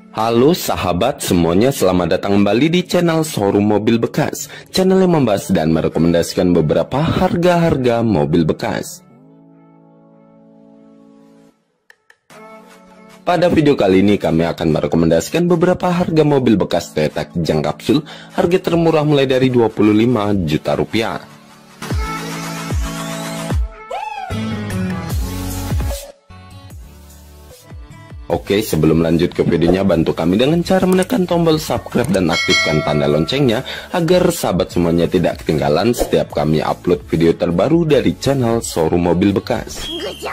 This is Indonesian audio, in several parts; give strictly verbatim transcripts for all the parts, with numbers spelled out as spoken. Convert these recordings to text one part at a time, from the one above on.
Halo sahabat semuanya, selamat datang kembali di channel Showroom Mobil Bekas, channel yang membahas dan merekomendasikan beberapa harga-harga mobil bekas. Pada video kali ini kami akan merekomendasikan beberapa harga mobil bekas Toyota Kijang Kapsul, harga termurah mulai dari dua puluh lima juta rupiah. Oke, sebelum lanjut ke videonya, bantu kami dengan cara menekan tombol subscribe dan aktifkan tanda loncengnya agar sahabat semuanya tidak ketinggalan setiap kami upload video terbaru dari channel Showroom Mobil Bekas.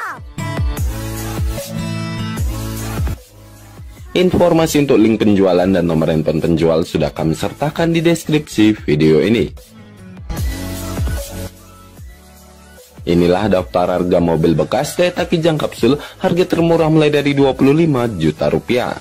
Informasi untuk link penjualan dan nomor handphone penjual sudah kami sertakan di deskripsi video ini. Inilah daftar harga mobil bekas Toyota Kijang Kapsul, harga termurah mulai dari dua puluh lima juta rupiah.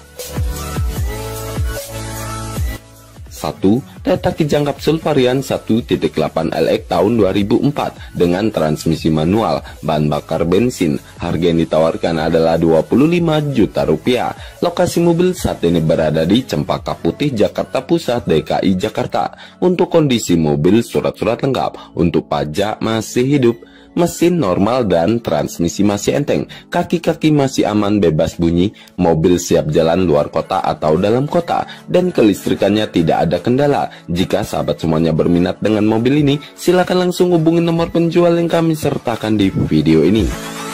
satu. Toyota Kijang Kapsul varian satu titik delapan L X tahun dua ribu empat dengan transmisi manual, bahan bakar bensin. Harga yang ditawarkan adalah dua puluh lima juta rupiah. Lokasi mobil saat ini berada di Cempaka Putih, Jakarta Pusat, D K I Jakarta. Untuk kondisi mobil, surat-surat lengkap. Untuk pajak masih hidup. Mesin normal dan transmisi masih enteng, kaki-kaki masih aman bebas bunyi, mobil siap jalan luar kota atau dalam kota, dan kelistrikannya tidak ada kendala. Jika sahabat semuanya berminat dengan mobil ini, silakan langsung hubungi nomor penjual yang kami sertakan di video ini.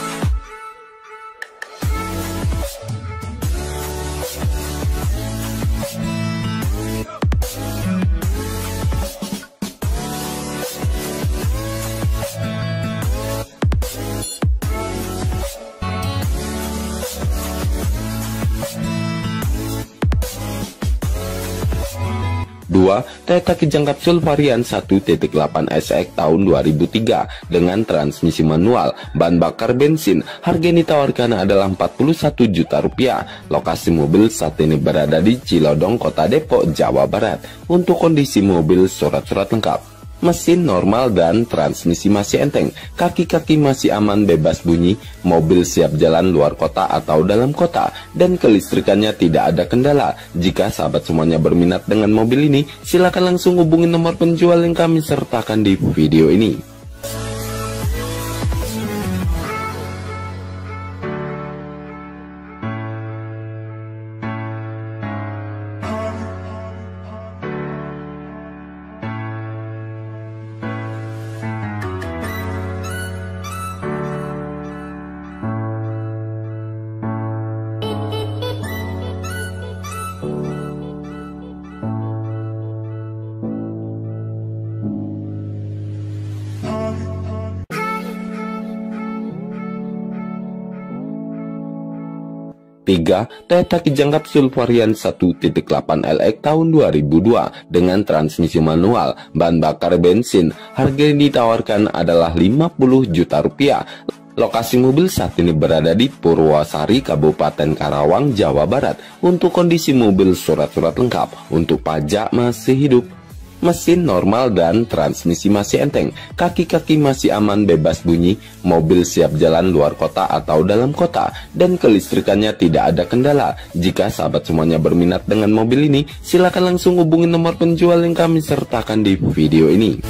dua. Toyota Kijang Kapsul varian satu titik delapan S X tahun dua ribu tiga dengan transmisi manual, bahan bakar bensin. Harga yang ditawarkan adalah empat puluh satu juta rupiah. Lokasi mobil saat ini berada di Cilodong, Kota Depok, Jawa Barat. Untuk kondisi mobil, surat-surat lengkap. Mesin normal dan transmisi masih enteng, kaki-kaki masih aman bebas bunyi, mobil siap jalan luar kota atau dalam kota, dan kelistrikannya tidak ada kendala. Jika sahabat semuanya berminat dengan mobil ini, silakan langsung hubungi nomor penjual yang kami sertakan di video ini. tiga. Toyota Kijang Kapsul varian satu titik delapan L X tahun dua ribu dua dengan transmisi manual, bahan bakar bensin. Harga yang ditawarkan adalah lima puluh juta rupiah. Lokasi mobil saat ini berada di Purwosari, Kabupaten Karawang, Jawa Barat. Untuk kondisi mobil, surat-surat lengkap. Untuk pajak masih hidup. Mesin normal dan transmisi masih enteng, kaki-kaki masih aman bebas bunyi, mobil siap jalan luar kota atau dalam kota, dan kelistrikannya tidak ada kendala. Jika sahabat semuanya berminat dengan mobil ini, silakan langsung hubungi nomor penjual yang kami sertakan di video ini.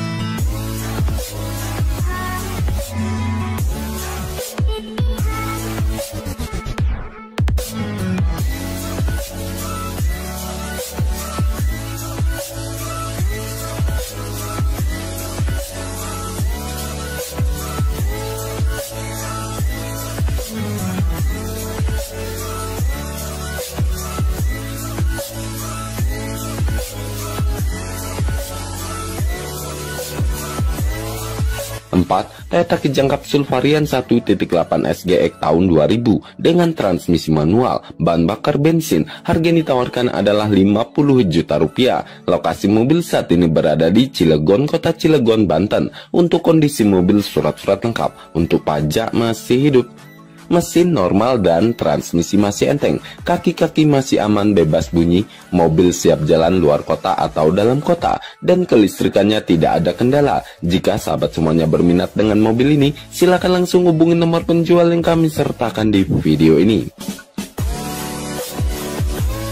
empat. Toyota Kijang Kapsul varian satu titik delapan S G X tahun dua ribu dengan transmisi manual, bahan bakar bensin. Harga yang ditawarkan adalah lima puluh juta rupiah. Lokasi mobil saat ini berada di Cilegon, Kota Cilegon, Banten. Untuk kondisi mobil, surat-surat lengkap. Untuk pajak masih hidup. mesin normal dan transmisi masih enteng, kaki-kaki masih aman bebas bunyi, mobil siap jalan luar kota atau dalam kota, dan kelistrikannya tidak ada kendala. Jika sahabat semuanya berminat dengan mobil ini, silakan langsung hubungi nomor penjual yang kami sertakan di video ini.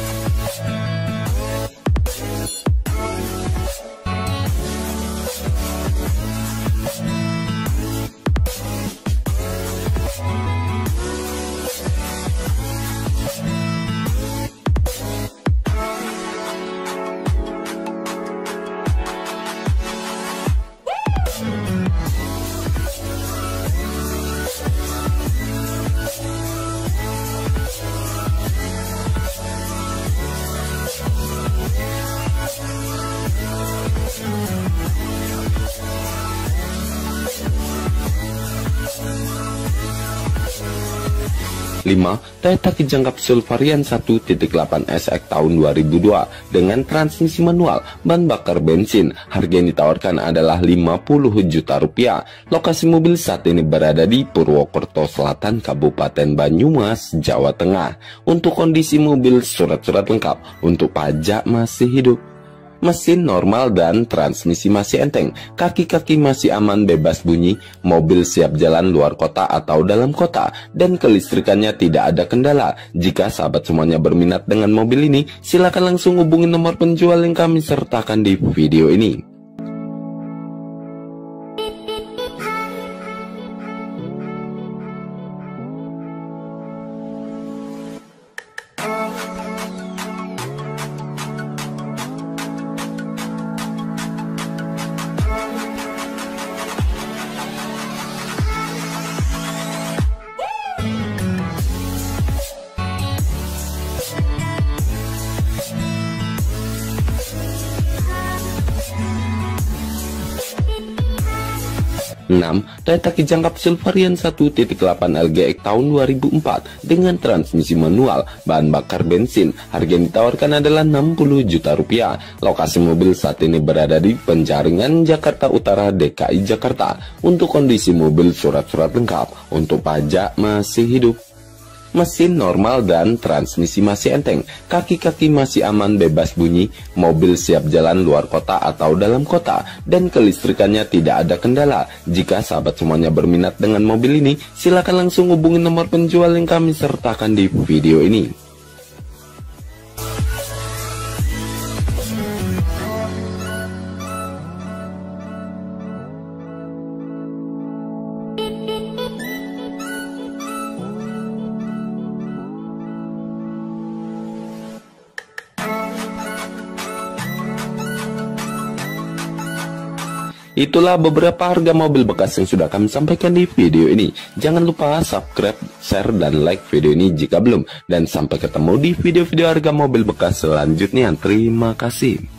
lima. Toyota Kijang Kapsul varian satu titik delapan S X tahun dua ribu dua dengan transmisi manual, bahan bakar bensin. Harga yang ditawarkan adalah lima puluh juta rupiah. Lokasi mobil saat ini berada di Purwokerto Selatan, Kabupaten Banyumas, Jawa Tengah. Untuk kondisi mobil, surat-surat lengkap. Untuk pajak masih hidup. Mesin normal dan transmisi masih enteng. Kaki-kaki masih aman bebas bunyi. Mobil siap jalan luar kota atau dalam kota. Dan kelistrikannya tidak ada kendala. Jika sahabat semuanya berminat dengan mobil ini, silakan langsung hubungi nomor penjual yang kami sertakan di video ini. enam. Toyota Kijang Kapsul varian satu titik delapan L G X tahun dua ribu empat dengan transmisi manual, bahan bakar bensin. Harga yang ditawarkan adalah enam puluh juta rupiah. Lokasi mobil saat ini berada di Penjaringan, Jakarta Utara, D K I Jakarta. Untuk kondisi mobil, surat-surat lengkap. Untuk pajak masih hidup. Mesin normal dan transmisi masih enteng. Kaki-kaki masih aman bebas bunyi. Mobil siap jalan luar kota atau dalam kota. Dan kelistrikannya tidak ada kendala. Jika sahabat semuanya berminat dengan mobil ini, silakan langsung hubungi nomor penjual yang kami sertakan di video ini. Itulah beberapa harga mobil bekas yang sudah kami sampaikan di video ini. Jangan lupa subscribe, share, dan like video ini jika belum. Dan sampai ketemu di video-video harga mobil bekas selanjutnya. Terima kasih.